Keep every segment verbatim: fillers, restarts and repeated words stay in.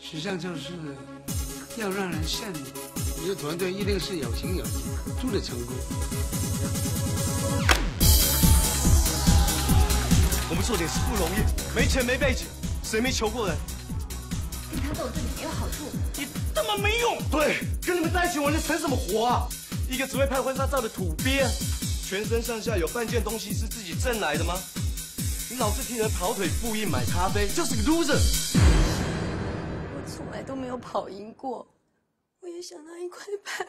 实际上就是要让人羡慕。你的团队一定是有情有义，做的成功。 我们做点事不容易，没钱没背景，谁没求过人？ 跟他斗对你没有好处。 你他妈没用！对，跟你们在一起我能成什么活啊？一个只会拍婚纱照的土鳖，全身上下有半件东西是自己挣来的吗？你老是替人跑腿、复印、买咖啡，就是个 loser。 我从来都没有跑赢过，我也想拿一块牌。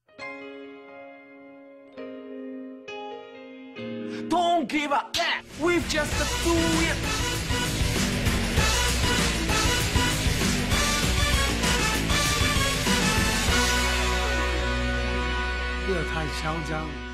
Don't give up, we've just do it。 不要太嚣张。